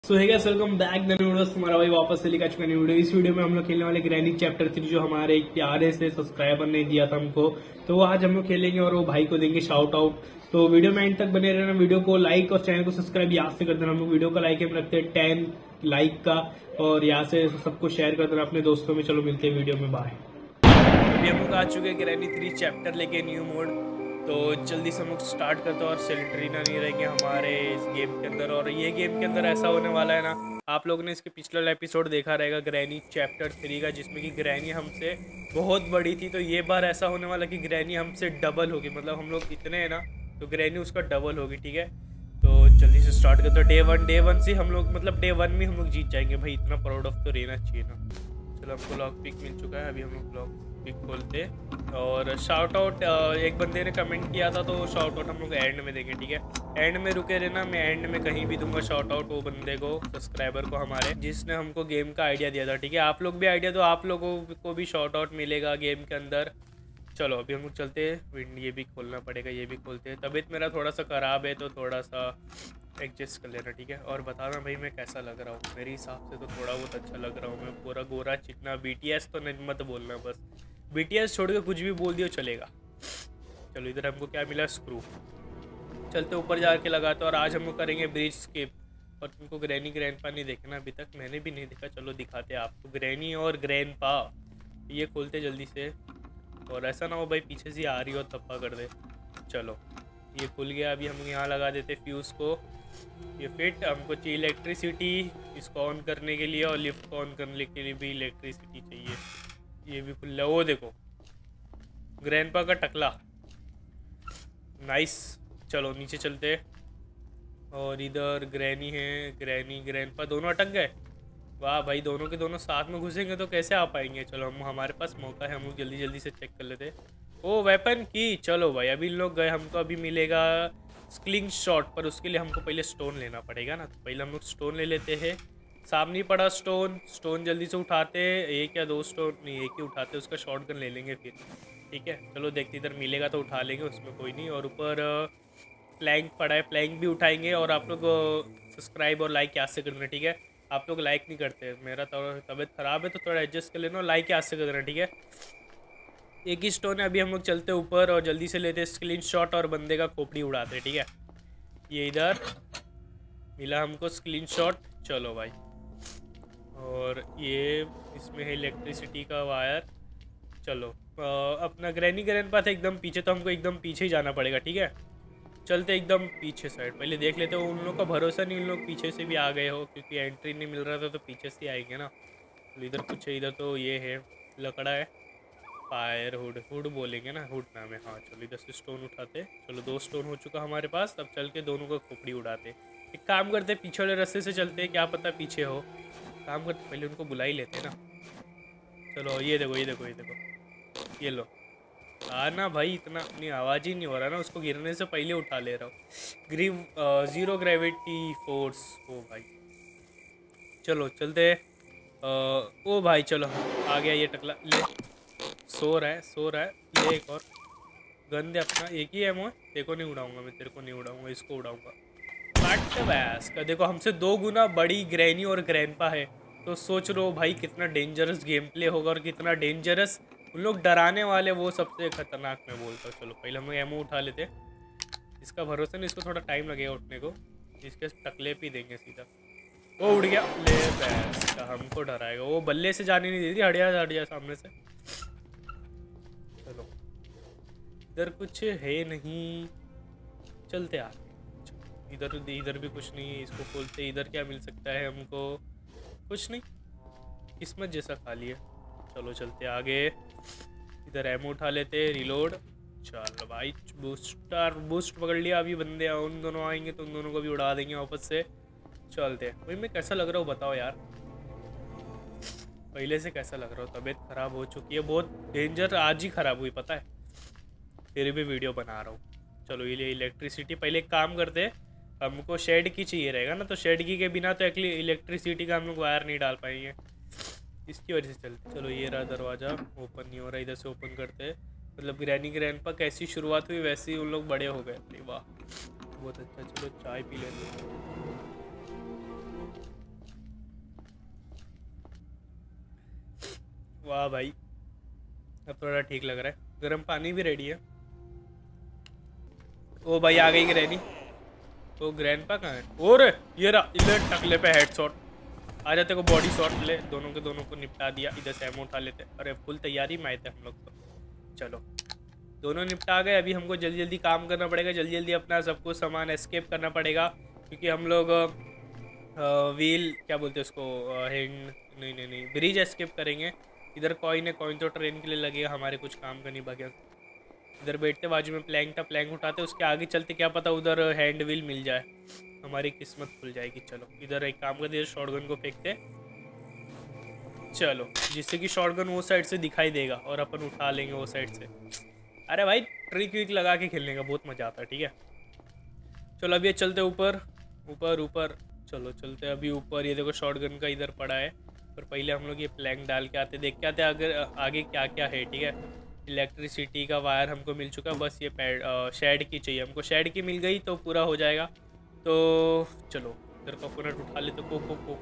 सो है guys, welcome back the videos. तुम्हारा भाई वापस से लेकर चुका है वीडियो। इस वीडियो में हम लोग खेलने वाले ग्रैनी चैप्टर 3 जो हमारे एक प्यारे से सब्सक्राइबर ने दिया था हमको, तो वो आज हम लोग खेलेंगे और वो भाई को देंगे शाउट आउट। तो वीडियो में एंड तक बने रहना। वीडियो को लाइक और चैनल को सब्सक्राइब याद से कर देना। हम लोग वीडियो का लाइक हम रखते हैं 10 लाइक का, और यहाँ से सबको शेयर कर देना अपने दोस्तों में। चलो मिलते हैं वीडियो में, बाय। अभी हम लोग आ चुके हैं ग्रैनी 3 चैप्टर लेके न्यू मोड। तो जल्दी से हम लोग स्टार्ट करते हैं और सेलिट्रीना नहीं रहेंगे हमारे इस गेम के अंदर। और ये गेम के अंदर ऐसा होने वाला है ना, आप लोगों ने इसके पिछला एपिसोड देखा रहेगा ग्रैनी चैप्टर 3 का, जिसमें कि ग्रैनी हमसे बहुत बड़ी थी। तो ये बार ऐसा होने वाला कि ग्रैनी हमसे डबल होगी, मतलब हम लोग इतने हैं ना तो ग्रैनी उसका डबल होगी, ठीक है। तो जल्दी से स्टार्ट करते हैं। डे वन से हम लोग, मतलब डे वन में हम लोग जीत जाएंगे भाई, इतना प्राउड ऑफ तो रहना चाहिए ना। चलो हमको लॉक पिक मिल चुका है, अभी हम लोग लॉक पिक खोलते। और शाउट आउट एक बंदे ने कमेंट किया था, तो शाउट आउट हम लोग एंड में देंगे, ठीक है। एंड में रुके रहना, मैं एंड में कहीं भी दूंगा शाउट आउट वो बंदे को, सब्सक्राइबर को हमारे, जिसने हमको गेम का आइडिया दिया था, ठीक है। आप लोग भी आइडिया दो, आप लोगों को भी शाउट आउट मिलेगा गेम के अंदर। चलो अभी हम लोग चलते हैं, ये भी खोलना पड़ेगा, ये भी खोलते हैं। तबीयत मेरा थोड़ा सा ख़राब है तो थोड़ा सा एडजस्ट कर लेना, ठीक है। और बताना भाई मैं कैसा लग रहा हूँ। मेरे हिसाब से तो थोड़ा बहुत अच्छा लग रहा हूँ मैं, पूरा गोरा चिकना। BTS तो नहीं मत बोलना, बस BTS छोड़ के कुछ भी बोल दियो चलेगा। चलो इधर हमको क्या मिला, स्क्रू। चलते ऊपर जाके लगाते। और आज हम लोग करेंगे ब्रिज स्किप। और तुमको ग्रैनी ग्रैंडपा नहीं देखना अभी तक, मैंने भी नहीं देखा। चलो दिखाते हैं आपको ग्रैनी और ग्रैंडपा। ये खोलते जल्दी से, और ऐसा ना हो भाई पीछे से आ रही हो थप्पा कर दे। चलो ये खुल गया। अभी हम यहाँ लगा देते फ्यूज़ को, ये फिट। हमको चाहिए इलेक्ट्रिसिटी इसको ऑन करने के लिए, और लिफ्ट को ऑन करने के लिए भी इलेक्ट्रिसिटी चाहिए। ये भी खुल रहा, वो देखो ग्रैंडपा का टकला, नाइस। चलो नीचे चलते। और इधर ग्रैनी है, ग्रैनी ग्रैंडपा दोनों अटक गए। वाह भाई, दोनों के दोनों साथ में घुसेंगे तो कैसे आ पाएंगे। चलो हम, हमारे पास मौका है, हम लोग जल्दी जल्दी से चेक कर लेते। ओ वेपन की, चलो भाई अभी लोग गए, हमको अभी मिलेगा स्लिंग शॉट, पर उसके लिए हमको पहले स्टोन लेना पड़ेगा ना। तो पहले हम लोग स्टोन ले लेते हैं। सामने पड़ा स्टोन जल्दी से उठाते। एक या दो स्टोन नहीं, एक ही उठाते, उसका शॉट गन ले लेंगे फिर, ठीक है। चलो देखते, इधर मिलेगा तो उठा लेंगे, उसमें कोई नहीं। और ऊपर प्लैंक पड़ा है, प्लैंक भी उठाएंगे। और आप लोग सब्सक्राइब और लाइक याद से करना, ठीक है। आप लोग लाइक नहीं करते, मेरा तबीयत ख़राब है तो थोड़ा एडजस्ट कर लेना। लाइक याद से कर देना, ठीक है। एक ही स्टोन है। अभी हम लोग चलते ऊपर और जल्दी से लेते स्क्रीन शॉट और बंदे का खोपड़ी उड़ाते, ठीक है। ये इधर मिला हमको स्क्रीन शॉट, चलो भाई। और ये इसमें है इलेक्ट्रिसिटी का वायर। चलो अपना ग्रैनी ग्रैंडपा था एकदम पीछे, तो हमको एकदम पीछे ही जाना पड़ेगा, ठीक है। चलते एकदम पीछे साइड, पहले देख लेते हो। उन लोगों का भरोसा नहीं, उन लोग पीछे से भी आ गए हो, क्योंकि एंट्री नहीं मिल रहा था तो पीछे से आएंगे ना। तो इधर कुछ है, इधर तो ये है लकड़ा है, फायर हुड बोलेंगे ना, हुड नाम है, हाँ। चलो इधर से स्टोन उठाते। चलो 2 स्टोन हो चुका हमारे पास। अब चल के दोनों को खोपड़ी उड़ाते। एक काम करते, पीछे वाले रास्ते से चलते, क्या पता पीछे हो। काम करते पहले उनको बुला ही लेते ना। चलो ये देखो ये देखो ये देखो, ये लो। ना भाई इतना अपनी आवाज़ ही नहीं हो रहा ना, उसको गिरने से पहले उठा ले रहा हूँ। ज़ीरो ग्रेविटी फोर्स, ओ भाई। चलो चलते। ओ भाई चलो आ गया ये टकला, ले। सो रहा है, ले एक और गन दे अपना। एक ही एमओ है, तेरे को नहीं उड़ाऊंगा मैं, तेरे को नहीं उड़ाऊंगा, इसको उड़ाऊंगा। काट बैस का, देखो हमसे 2 गुना बड़ी ग्रैनी और ग्रैंडपा है। तो सोच लो भाई कितना डेंजरस गेम प्ले होगा, और कितना डेंजरस उन लोग डराने वाले, वो सबसे खतरनाक मैं बोलता हूँ। चलो पहले हम लोग एमओ उठा लेते। इसका भरोसा नहीं, इसको थोड़ा टाइम लगेगा उठने को, इसके टकले पे देंगे सीधा। वो उड़ गया, ले बैस का, हमको डराएगा वो, बल्ले से जाने नहीं देती, हट जा सामने से। चलो इधर कुछ है नहीं, चलते आ। इधर भी कुछ नहीं है, इसको खोलते। इधर क्या मिल सकता है हमको, कुछ नहीं, किस्मत जैसा खाली है। चलो चलते आगे। इधर एमो उठा लेते, रिलोड। चलो भाई बूस्ट पकड़ लिया। अभी बंदे उन दोनों आएंगे तो उन दोनों को भी उड़ा देंगे वापस से। चलते भाई, मैं कैसा लग रहा हूँ बताओ यार, पहले से कैसा लग रहा हूँ। तबीयत ख़राब हो चुकी है बहुत, डेंजर आज ही ख़राब हुई पता है, फिर भी वीडियो बना रहा हूँ। चलो ये इलेक्ट्रिसिटी, पहले एक काम करते, हमको शेड की चाहिए रहेगा ना, तो शेड की के बिना तो इलेक्ट्रिसिटी का हम लोग वायर नहीं डाल पाएंगे, इसकी वजह से चलते। चलो ये रहा दरवाज़ा, ओपन नहीं हो रहा, इधर से ओपन करते। मतलब ग्रैनी ग्रैंडपा कैसी शुरुआत हुई वैसे ही उन लोग बड़े हो गए। वाह बहुत अच्छा। चलो चाय पी लेते। वाह भाई, अब थोड़ा ठीक लग रहा है। गर्म पानी भी रेडी है। ओ भाई आ गई ग्रैनी। तो ग्रैंडपा कहाँ है? और ये रहा, इधर टकले पे हेड शॉट। आ जाते को बॉडी शॉट ले, दोनों के दोनों को निपटा दिया। इधर से एमो उठा लेते। अरे फुल तैयारी में आए थे हम लोग तो। चलो दोनों निपटा गए। अभी हमको जल्दी जल्दी काम करना पड़ेगा, जल्दी जल्दी अपना सब कुछ सामान एस्केप करना पड़ेगा, क्योंकि हम लोग व्हील क्या बोलते हैं उसको, हैंड नहीं ब्रिज एस्केप करेंगे। इधर कॉइन है, कॉइन तो ट्रेन के लिए लगेगा, हमारे कुछ काम का नहीं बगैर। इधर बैठते, बाजू में प्लैंक था, प्लैंक उठाते, उसके आगे चलते, क्या पता उधर हैंड व्हील मिल जाए, हमारी किस्मत खुल जाएगी। चलो इधर एक काम करते, शॉटगन को फेंकते, चलो, जिससे कि शॉटगन वो साइड से दिखाई देगा और अपन उठा लेंगे वो साइड से। अरे भाई ट्रिक विक लगा के खेलने का बहुत मज़ा आता है। ठीक है चलो अभी ये चलते ऊपर ऊपर ऊपर। चलो चलते अभी ऊपर। ये देखो शॉटगन का इधर पड़ा है, पर पहले हम लोग ये प्लैंक डाल के आते, देख के आते अगर आगे क्या क्या है। ठीक है इलेक्ट्रिसिटी का वायर हमको मिल चुका, बस ये शेड की चाहिए हमको। शेड की मिल गई तो पूरा हो जाएगा। तो चलो इधर कोकोनट उठा ले, तो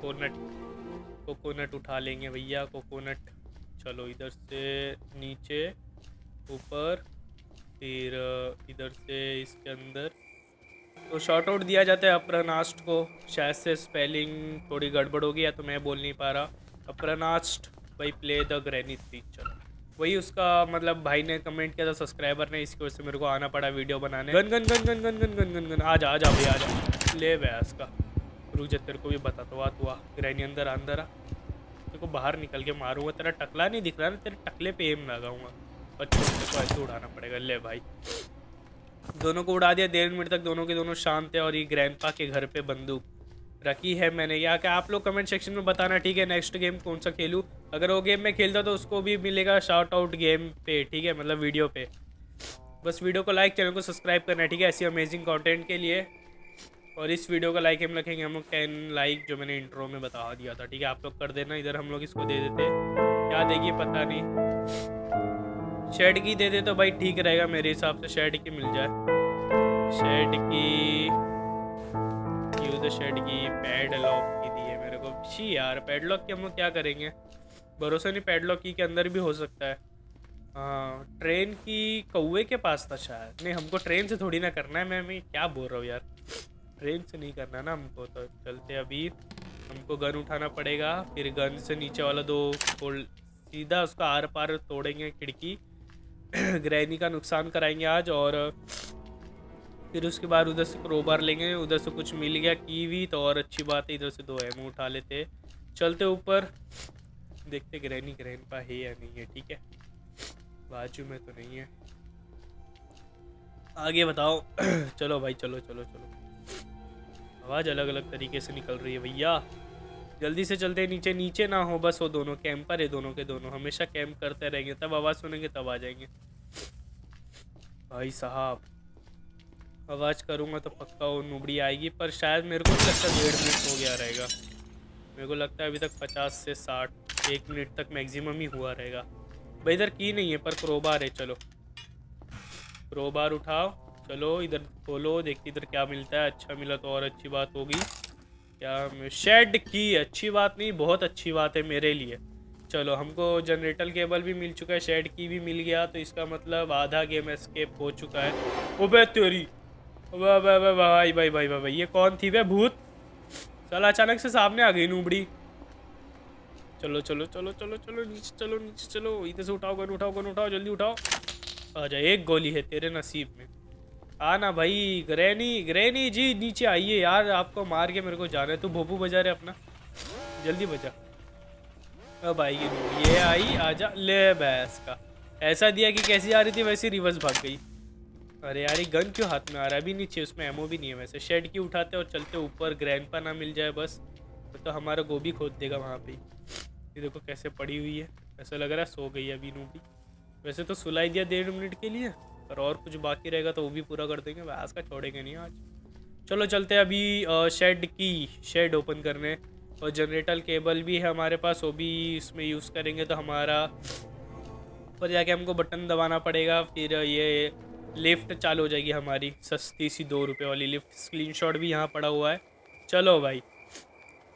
कोकोनट उठा लेंगे भैया, कोकोनट। चलो इधर से नीचे ऊपर, फिर इधर से इसके अंदर। तो शॉर्ट आउट दिया जाता है अप्रनास्ट को, शायद से स्पेलिंग थोड़ी गड़बड़ होगी या तो मैं बोल नहीं पा रहा। अप्रनास्ट भाई प्ले द ग्रैनी 3। चलो वही उसका मतलब भाई ने कमेंट किया था, सब्सक्राइबर ने, इसकी वजह से मेरे को आना पड़ा वीडियो बनाने। Gun gun gun gun gun gun gun gun gun, आ जा भाई आ जा, ले भैंस का। रुक जा तेरे को भी बताता हुआ तू आ, ग्रैनी अंदर अंदर आ, तेरे को बाहर निकल के मारूंगा। तेरा टकला नहीं दिख रहा ना, तेरे टकले पे एम लगाऊंगा, बच्चों को ऐसे उड़ाना पड़ेगा। ले भाई दोनों को उड़ा दिया। 1.5 मिनट तक दोनों के दोनों शांत थे, और ये ग्रैंडपा के घर पे बंदूक रखी है मैंने। या क्या आप लोग कमेंट सेक्शन में बताना, ठीक है नेक्स्ट गेम कौन सा खेलूँ। अगर वो गेम में खेलता तो उसको भी मिलेगा शाउट आउट गेम पे, ठीक है मतलब वीडियो पे। बस वीडियो को लाइक, चैनल को सब्सक्राइब करना है, ठीक है ऐसी अमेजिंग कंटेंट के लिए। और इस वीडियो का लाइक हम रखेंगे हम लोग 10 लाइक, जो मैंने इंट्रो में बता दिया था। ठीक है आप लोग कर देना। इधर हम लोग इसको दे देते, क्या देगी पता नहीं, शेड की दे दे तो भाई ठीक रहेगा मेरे हिसाब से। शेड की मिल जाए, शेड की यूज शेड की। पैडलॉक की दी है मेरे को छी यार, पैडलॉक की हम लोग क्या करेंगे, भरोसा नहीं। पैडलॉक की के अंदर भी हो सकता है। हाँ ट्रेन की कौवे के पास था शायद। नहीं हमको ट्रेन से थोड़ी ना करना है, मैं क्या बोल रहा हूँ यार, ट्रेन से नहीं करना ना हमको। तो चलते अभी, हमको गन उठाना पड़ेगा, फिर गन से नीचे वाला 2 सीधा उसका आर पार तोड़ेंगे खिड़की। ग्रैनी का नुकसान कराएंगे आज। और फिर उसके बाद उधर से क्रोबार लेंगे, उधर से कुछ मिल गया कीवी तो और अच्छी बात है। इधर से 2 एमो उठा लेते, चलते ऊपर देखते ग्रैंडपा है या नहीं है। ठीक है बाजू में तो नहीं है, आगे बताओ। चलो भाई चलो चलो चलो, आवाज़ अलग अलग तरीके से निकल रही है भैया, जल्दी से चलते। नीचे नीचे ना हो बस, वो दोनों कैंपर है, दोनों के दोनों हमेशा कैंप करते रहेंगे, तब आवाज़ सुनेंगे तब आ जाएंगे। भाई साहब आवाज़ करूँगा तो पक्का वो नुबड़ी आएगी, पर शायद मेरे को नहीं लगता 1.5 मिनट हो गया रहेगा। मेरे को लगता है अभी तक 50 से 60 1 मिनट तक मैक्सिमम ही हुआ रहेगा। भाई इधर की नहीं है पर क्रोबार है। चलो क्रोबार उठाओ, चलो इधर खोलो, देखते इधर क्या मिलता है। अच्छा मिला तो और अच्छी बात होगी। क्या शेड की, अच्छी बात नहीं बहुत अच्छी बात है मेरे लिए। चलो हमको जनरेटर केबल भी मिल चुका है, शेड की भी मिल गया, तो इसका मतलब आधा गेम एस्केप हो चुका है। ओबे तेरी भाई भाई भाई भाई, ये कौन थी वे भूत, चल अचानक से सामने आ गई नूबड़ी। चलो चलो चलो चलो चलो नीचे चलो, नीचे चलो, इधर से उठाओ गन, उठाओ गन उठाओ, जल्दी उठाओ। आ जा, एक गोली है तेरे नसीब में, आना भाई। ग्रैनी जी नीचे आइए यार, आपको मार के मेरे को जाना है। तू भोपू बजा रहे अपना, जल्दी बजा। अब आएगी ये आई, आजा। ले भैंस का, ऐसा दिया कि कैसी आ रही थी वैसी रिवर्स भाग गई। अरे यार ये गन क्यों हाथ में आ रहा है, अभी नीचे उसमें एमओ भी नहीं है वैसे। शेड की उठाते और चलते ऊपर, ग्रैंडपा ना मिल जाए बस, तो हमारा गोभी खोद देगा वहाँ पे। ये देखो कैसे पड़ी हुई है, ऐसा लग रहा है सो गई अभी नूबी। वैसे तो सुलाई दिया 1.5 मिनट के लिए, पर और कुछ बाकी रहेगा तो वो भी पूरा कर देंगे, आज का छोड़ेंगे नहीं आज। चलो चलते हैं अभी शेड ओपन करने। और जनरेटर केबल भी है हमारे पास, वो भी इसमें यूज़ करेंगे तो हमारा ऊपर जाके हमको बटन दबाना पड़ेगा, फिर ये लिफ्ट चालू हो जाएगी हमारी, सस्ती सी 2 रुपये वाली लिफ्ट। स्क्रीनशॉट भी यहाँ पड़ा हुआ है। चलो भाई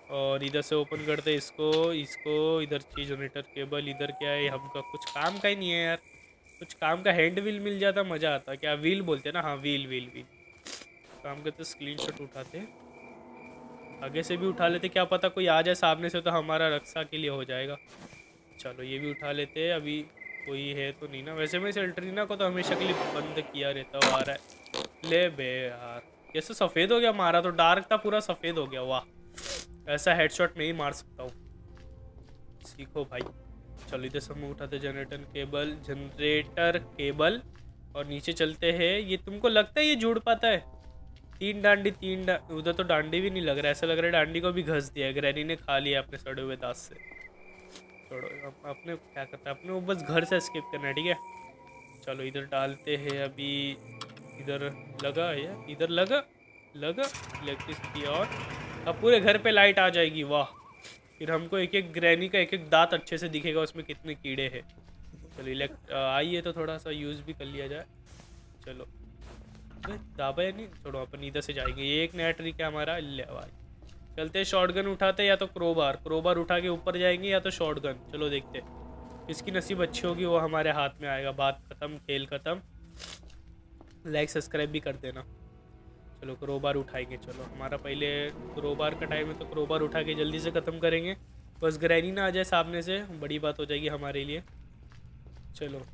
और इधर से ओपन करते इसको इसको। इधर चाहिए जनरेटर केबल। इधर क्या है, हमका कुछ काम का ही नहीं है यार। कुछ काम का हैंड व्हील मिल जाता मज़ा आता। क्या व्हील बोलते हैं ना? हाँ, व्हील व्हील व्हील। काम करते स्क्रीनशॉट उठाते, आगे से भी उठा लेते, क्या पता कोई आ जाए सामने से तो हमारा रक्षा के लिए हो जाएगा। चलो ये भी उठा लेते हैं। अभी कोई है तो नहीं ना? वैसे मैं सेल्ट्रीना को तो हमेशा के लिए बंद किया रहता है, वो आ रहा है। ले बे यार, कैसे सफ़ेद हो गया? मारा तो डार्क था, पूरा सफ़ेद हो गया। वाह, ऐसा हेडशॉट नहीं मार सकता हूँ। सीखो भाई। चलो इधर से हम उठाते जनरेटर केबल और नीचे चलते हैं। ये तुमको लगता है ये जुड़ पाता है? उधर तो डांडी भी नहीं लग रहा है। ऐसा लग रहा है डांडी को भी घस दिया है, ग्रैनी ने खा लिया अपने सड़े हुए दांत से। छोड़ो, अपने क्या करता है, अपने वो बस घर से स्किप करना है, ठीक है। चलो इधर डालते हैं अभी। इधर लगा है यार, इधर लगा इलेक्ट्रिसिटी। और अब पूरे घर पे लाइट आ जाएगी। वाह, फिर हमको एक एक ग्रैनी का एक एक दांत अच्छे से दिखेगा, उसमें कितने कीड़े हैं। चलो आइए तो थोड़ा सा यूज़ भी कर लिया जाए। चलो दाबा या नहीं, छोड़ो, अपन इधर से जाएंगे। ये एक नया ट्रिक है हमारा। ले भाई, चलते हैं। शॉटगन उठाते, या तो क्रोबार उठा के ऊपर जाएंगे, या तो शॉटगन। चलो देखते हैं किसकी नसीब अच्छी होगी, वो हमारे हाथ में आएगा। बात ख़त्म, खेल ख़त्म। लाइक सब्सक्राइब भी कर देना। चलो क्रोबार उठाएंगे। चलो हमारा पहले क्रोबार का टाइम है तो क्रोबार उठा के जल्दी से ख़त्म करेंगे। बस ग्रैनी ना आ जाए सामने से, बड़ी बात हो जाएगी हमारे लिए। चलो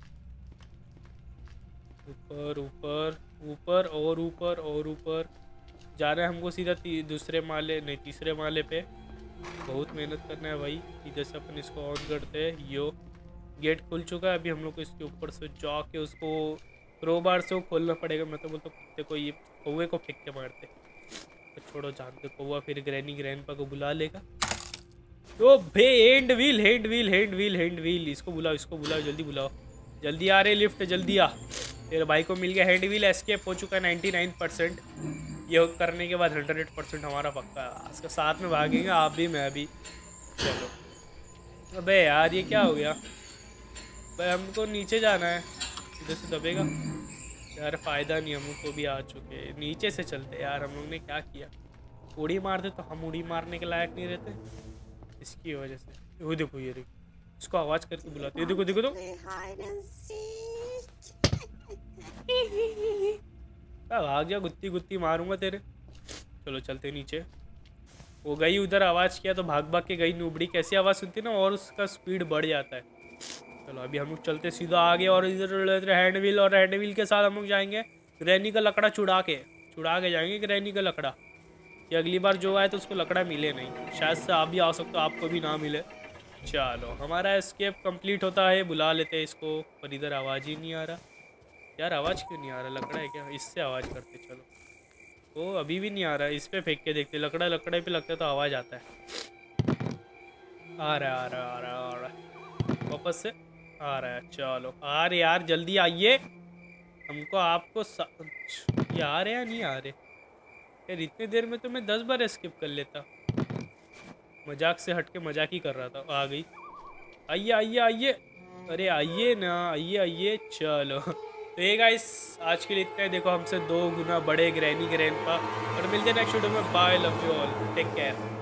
ऊपर ऊपर ऊपर और ऊपर और ऊपर जाना है हमको सीधा। दूसरे माले नहीं, तीसरे माले पे। बहुत मेहनत करना है भाई। इधर से अपन इसको ऑन करते हैं। यो गेट खुल चुका है। अभी हम लोग को इसके ऊपर से जाके उसको क्रोबार से वो खोलना पड़ेगा। मैं तो बोलता कुत्ते को, ये कौवे को फेंक के मारते। तो छोड़ो, जानते कौवा फिर ग्रैंडपा को बुला लेगा। तो भे हैंड व्हील इसको बुलाओ जल्दी बुलाओ। जल्दी आ रहे लिफ्ट, जल्दी आ। तेरे भाई को मिल गया हैंड व्हील। एस्केप हो चुका है 99%। ये करने के बाद 100% हमारा पक्का है। इसके साथ में भागेंगे आप भी, मैं भी। चलो अबे यार, ये क्या हो गया भाई? हमको नीचे जाना है, इधर से दबेगा यार। फ़ायदा नहीं, हम को भी आ चुके। नीचे से चलते यार। हम लोग ने क्या किया? उड़ी मारते तो हम उड़ी मारने के लायक नहीं रहते इसकी वजह से। वो देखो, ये देखो, इसको आवाज़ करके बुलाते। ये देखो देखो तो भाग जा, गुत्ती गुत्ती मारूंगा तेरे। चलो चलते नीचे। वो गई उधर, आवाज़ किया तो भाग भाग के गई। नुबड़ी कैसी आवाज़ सुनती ना, और उसका स्पीड बढ़ जाता है। चलो अभी हम लोग चलते सीधा आगे, और इधर हैंड व्हील, और हैंड व्हील के साथ हम लोग जाएंगे ग्रैनी का लकड़ा छुड़ा के जाएंगे। ग्रैनी का लकड़ा, कि अगली बार जो आए तो उसको लकड़ा मिले नहीं। शायद से आप भी आ सकते हो, आपको भी ना मिले। चलो हमारा एस्केप कंप्लीट होता है। बुला लेते हैं इसको, पर इधर आवाज़ ही नहीं आ रहा यार। आवाज़ क्यों नहीं आ रहा? लकड़ा है क्या? इससे आवाज़ करते। चलो, वो अभी भी नहीं आ रहा है। इस पे फेंक के देखते, लकड़ा पे लगता है तो आवाज़ आता है। आ रहा है वापस से आ रहा है। चलो आ रहे यार, जल्दी आइए। हमको आपको ये आ रहे या नहीं आ रहे यार? इतने देर में तो मैं 10 बार स्किप कर लेता। मजाक से हट के मजाक ही कर रहा था। आ गई। आइए आइए आइए, अरे आइए ना, आइए। चलो तो ये गाइस, आज के लिए इतना है। देखो हमसे 2 गुना बड़े ग्रैनी ग्रैंडपा। और मिलते हैं नेक्स्ट वीडियो में। Bye, love you all, take care.